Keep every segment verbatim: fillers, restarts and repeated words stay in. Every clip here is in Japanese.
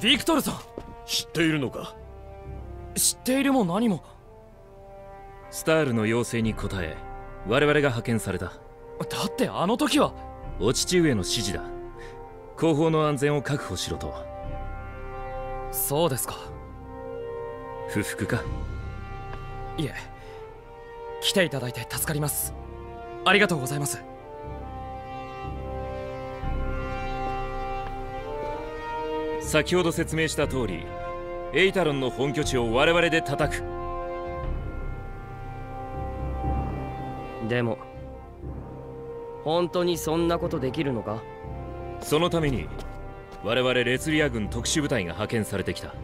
ビクトルさん、 知っているのか？ 知っているも何も。 スタールの要請に応え我々が派遣された。 だってあの時はお父上の指示だ。後方の安全を確保しろと。 そうですか。 不服か？ いえ、来ていただいて助かります。ありがとうございます。 先ほど説明した通り、エイタロンの本拠地を我々で叩く。 でも本当にそんなことできるのか？ そのために我々レツリア軍特殊部隊が派遣されてきた。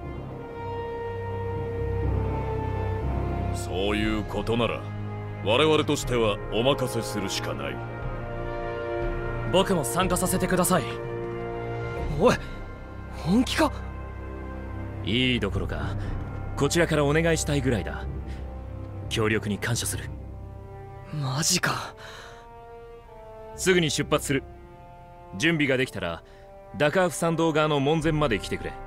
そういうことなら我々としてはお任せするしかない。 僕も参加させてください。おい、本気か？ いいどころかこちらからお願いしたいぐらいだ。協力に感謝する。 マジか。 すぐに出発する。準備ができたらダカーフ山道側の門前まで来てくれ。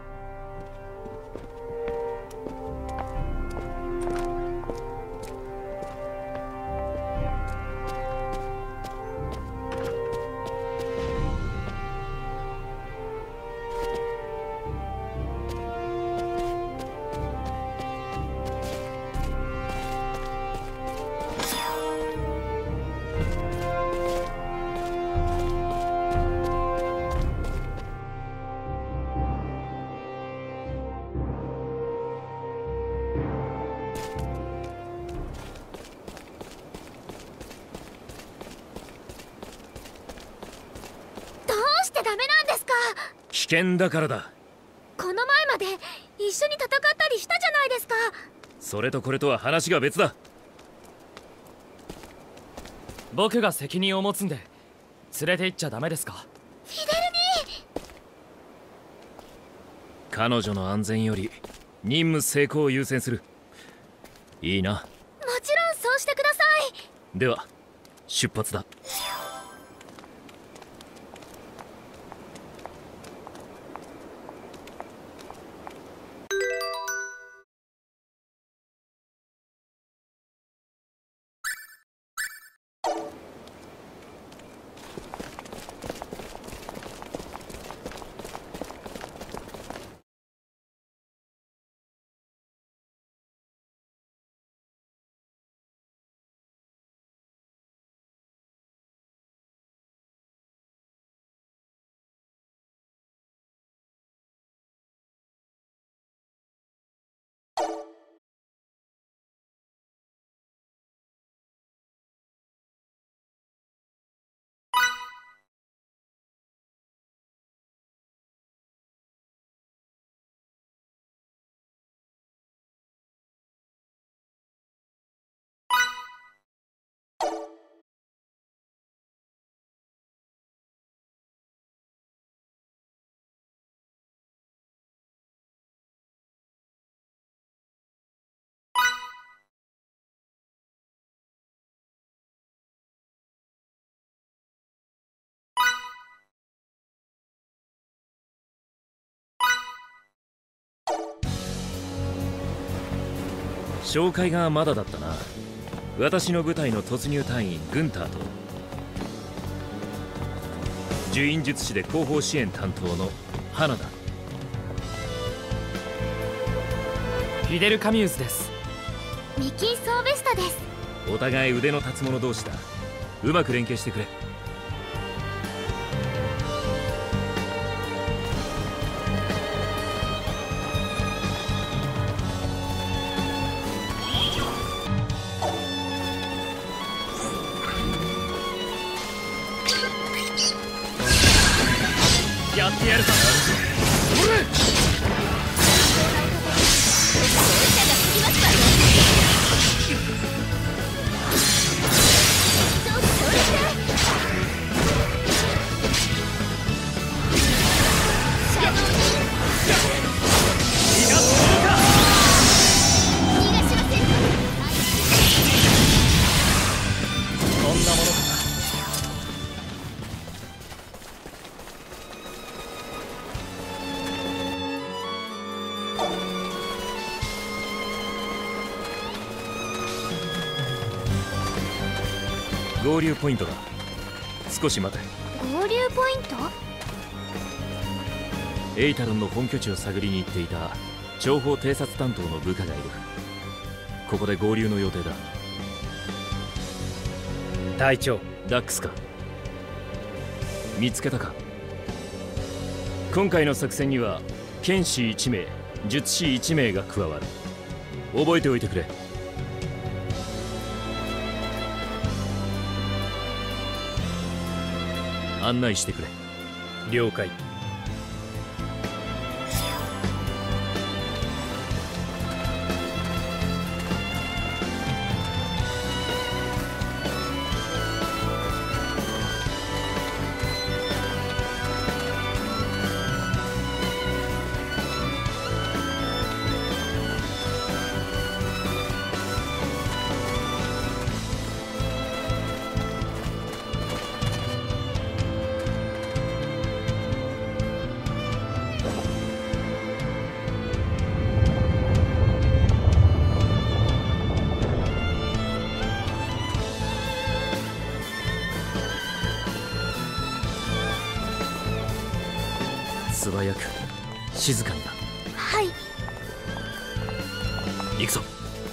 危険だからだ。 この前まで一緒に戦ったりしたじゃないですか。 それとこれとは話が別だ。 僕が責任を持つんで連れて行っちゃダメですか？ フィデルニー、 彼女の安全より任務成功を優先する。いいな？もちろんそうしてください。 では出発だ。紹介がまだだったな。私の部隊の突入隊員グンターと呪印術師で後方支援担当の花だ。 フィデル・カミューズです。 ミキー・ソーベスタです。 お互い腕の立つ者同士だ。うまく連携してくれ。 やってやるさ。おれ！ 合流ポイントだ。少し待て。 合流ポイント？ エイタロンの本拠地を探りに行っていた情報偵察担当の部下がいる。ここで合流の予定だ。 隊長。 ダックスか。見つけたか。今回の作戦には剣士いち名、術師いち名が加わる。覚えておいてくれ。案内してくれ。 了解。 素早く静かにだ。 はい。 行くぞ。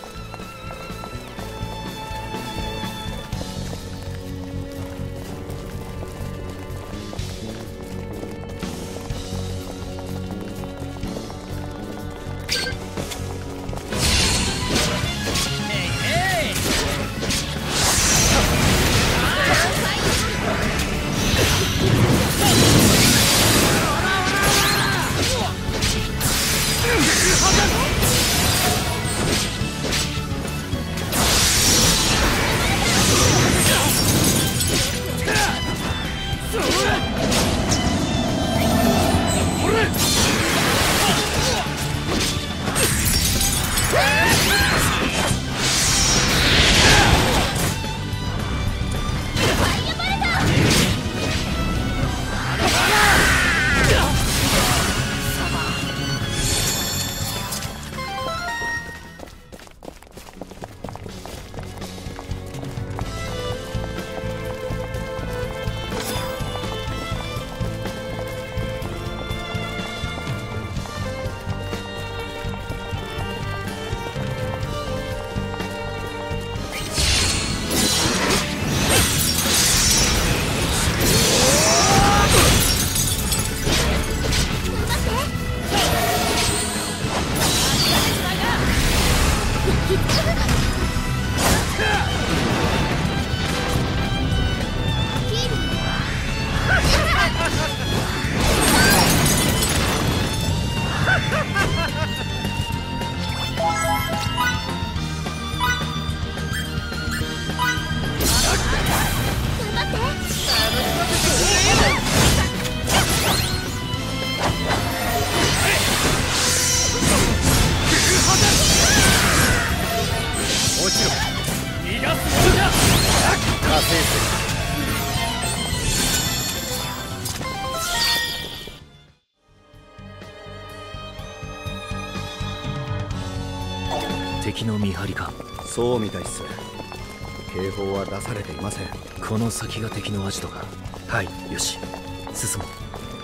敵の見張りか。 そうみたいっす。警報は出されていません。 この先が敵のアジトか。はい、よし、進もう。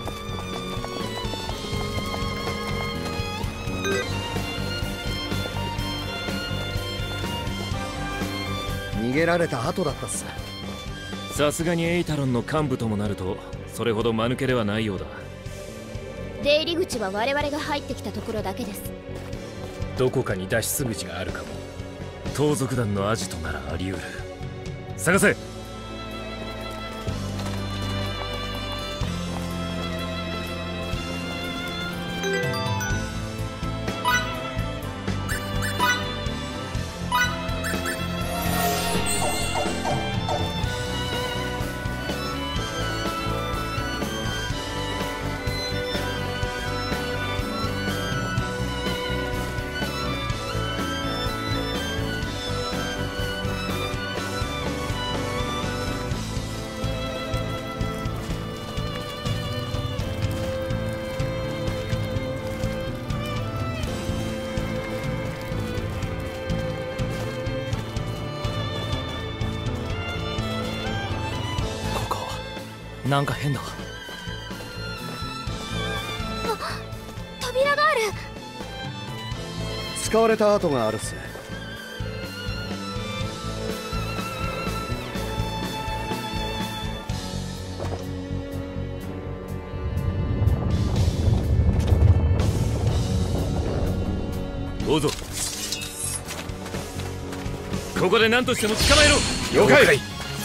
逃げられた後だったっす。 さすがにエイタロンの幹部ともなるとそれほど間抜けではないようだ。 出入り口は我々が入ってきたところだけです。 どこかに脱出口があるかも。 盗賊団のアジトならあり得る。探せ。 なんか変だ。 あ、扉がある。 使われた跡があるっす。 どうぞ。ここで何としても捕まえろ。 了解。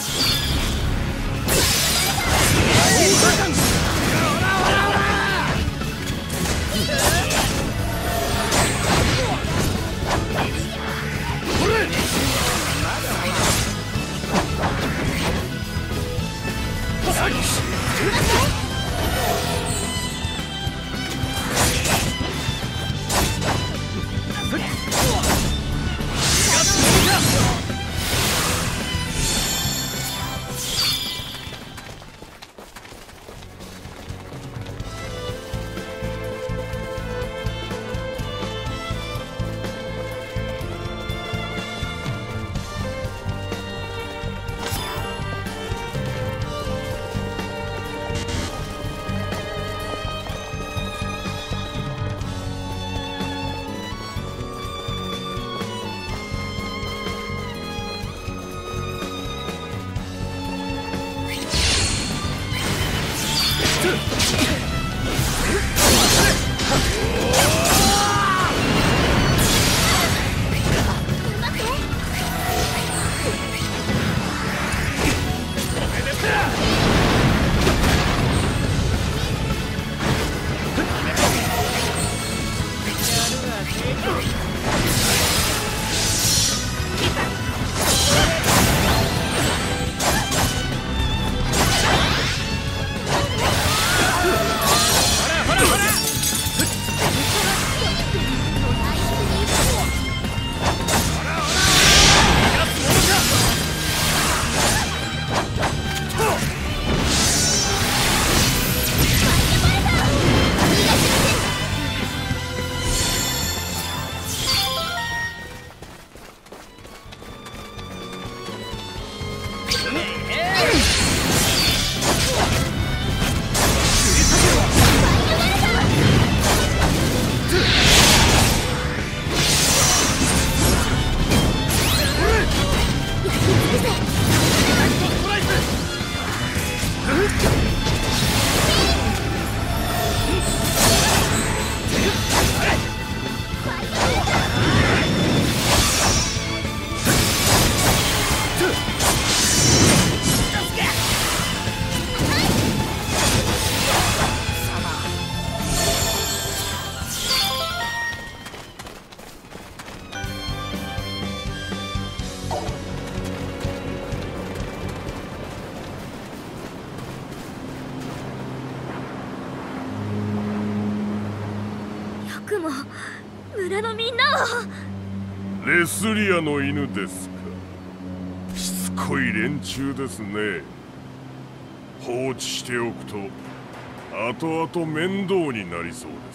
村のみんなは。 レスリアの犬ですか。しつこい連中ですね。放置しておくと後々面倒になりそうです。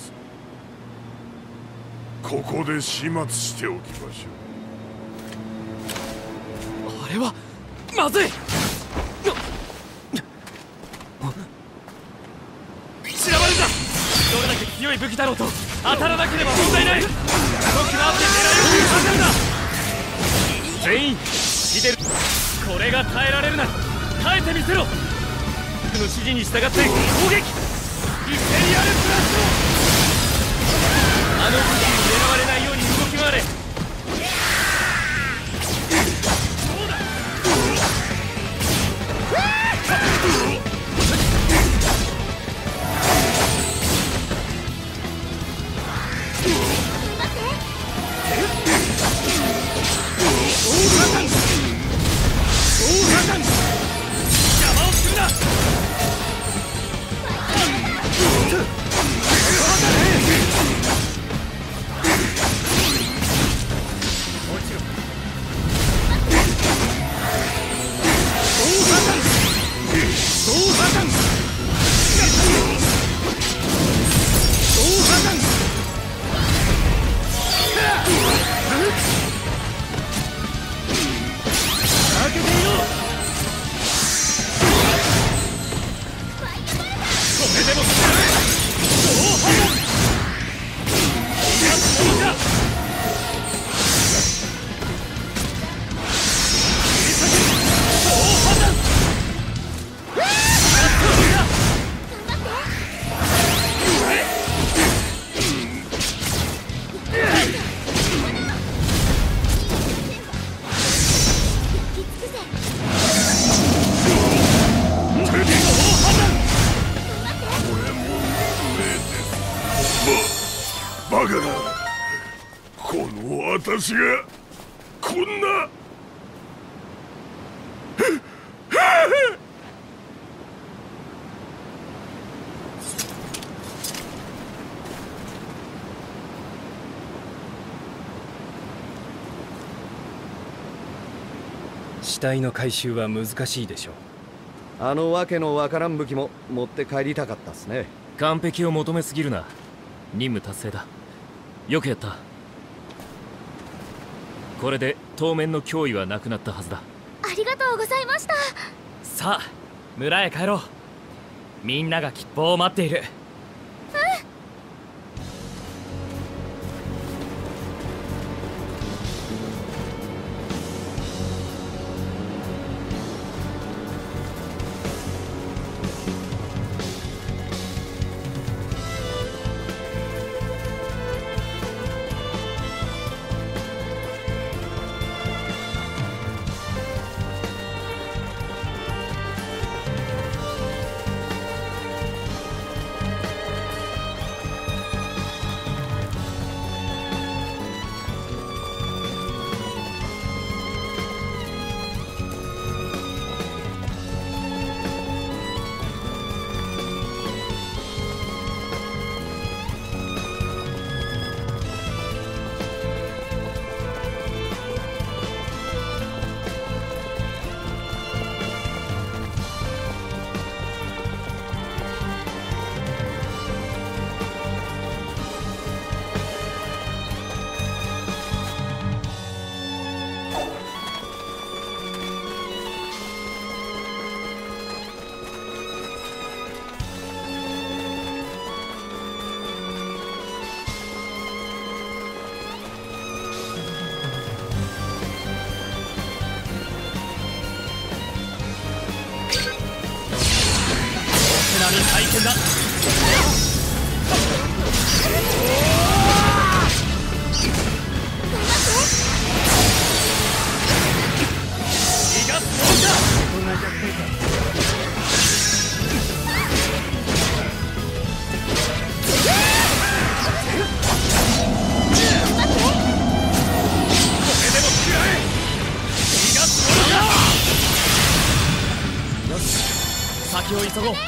ここで始末しておきましょう。 あれはまずい。散らばるんだ。どれだけ強い武器だろうと当たらなければ問題ない。動き回って狙いをさせるんだ。全員見てる。これが耐えられるなら耐えてみせろ。僕の指示に従って攻撃。インペリアルクラッシュ。あの武器に狙われないように動き回れ。 この私がこんな死体の回収は難しいでしょう。 あのわけのわからん武器も持って帰りたかったっすね。 完璧を求めすぎるな。任務達成だ。よくやった。これで当面の脅威はなくなったはずだ。 ありがとうございました。 さあ村へ帰ろう。みんなが吉報を待っている。大変だ。先を急ごう。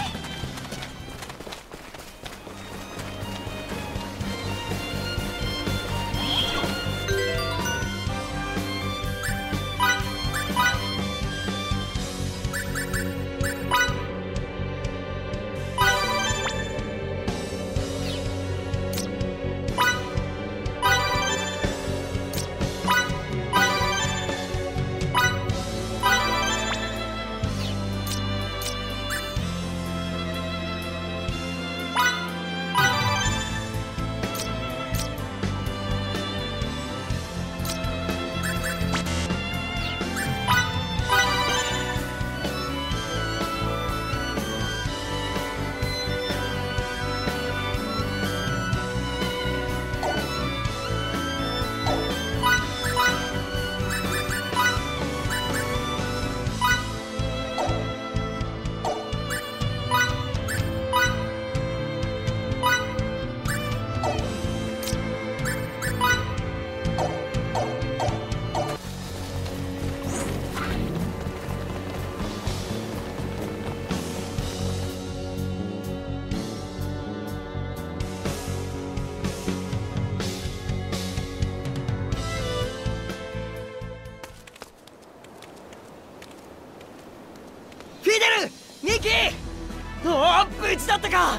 ミキ！おお、無事だったか。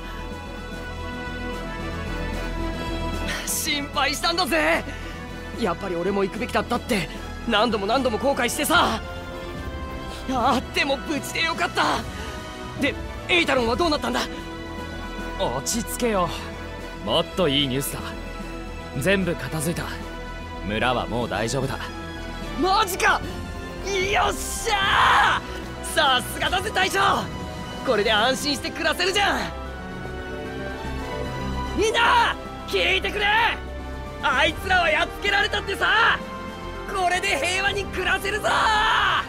心配したんだぜ。やっぱり俺も行くべきだったって何度も何度も後悔してさ。あーでも無事でよかった。でエイタロンはどうなったんだ。 落ち着けよ。もっといいニュースだ。全部片付いた。村はもう大丈夫だ。 マジか。よっしゃー。さすがだぜ大将。これで安心して暮らせるじゃん。みんな聞いてくれ。あいつらはやっつけられたってさ。これで平和に暮らせるぞ。 あ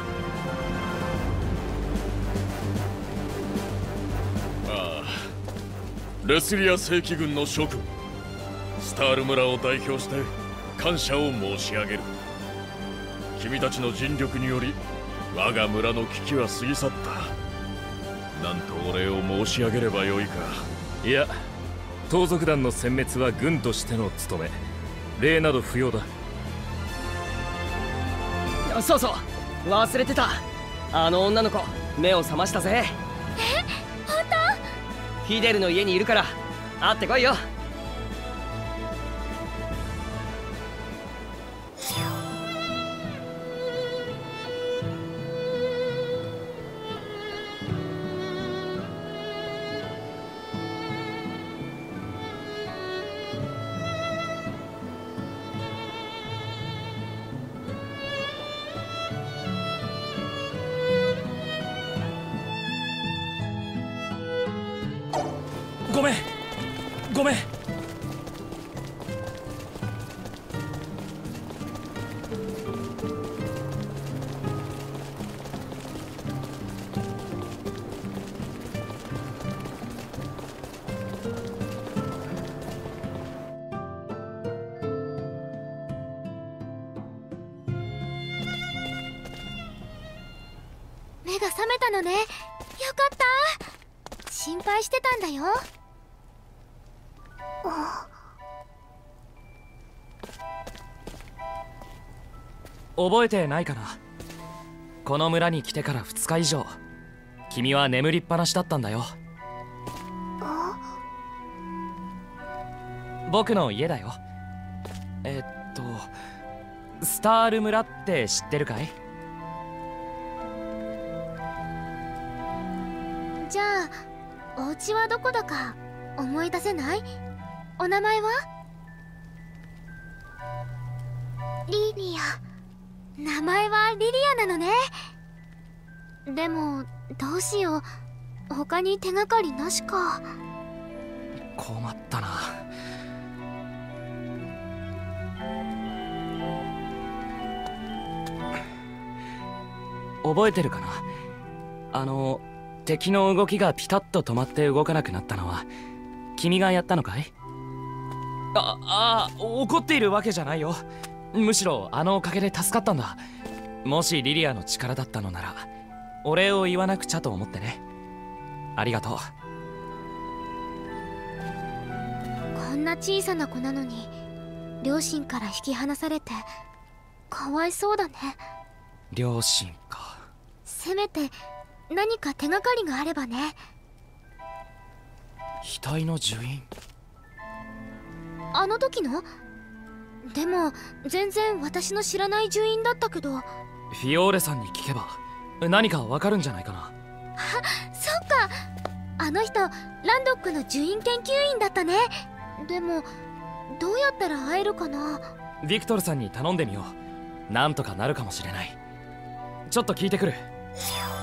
あ、レスリア正規軍の諸君、スタール村を代表して感謝を申し上げる。君たちの尽力により我が村の危機は過ぎ去った。なんとお礼を申し上げればよいか。 いや、盗賊団の殲滅は軍としての務め、礼など不要だ。 そうそう、忘れてた。あの女の子目を覚ましたぜ。 え、本フィデルの家にいるから会ってこいよ。 ごめんごめん。 目が覚めたのね。よかった。心配してたんだよ。 覚えてないかな。この村に来てからふつか以上君は眠りっぱなしだったんだよ。僕の家だよ。えっとスタール村って知ってるかい？ じゃあお家はどこだか思い出せない？お名前は？リリア。名前はリリアなのね。でもどうしよう、他に手がかりなしか。 困ったな。覚えてるかな。あの敵の動きがピタッと止まって動かなくなったのは君がやったのかい？あああ、怒っているわけじゃないよ。むしろあのおかげで助かったんだ。もしリリアの力だったのならお礼を言わなくちゃと思ってね。ありがとう。 こんな小さな子なのに両親から引き離されてかわいそうだね。 両親か。 せめて何か手がかりがあればね。 額の樹印。 あの時の？でも全然私の知らない樹印だったけど。 フィオーレさんに聞けば何かわかるんじゃないかな。 あ、そっか。あの人ランドックの樹印研究員だったね。でもどうやったら会えるかな。 ビクトルさんに頼んでみよう。なんとかなるかもしれない。ちょっと聞いてくる。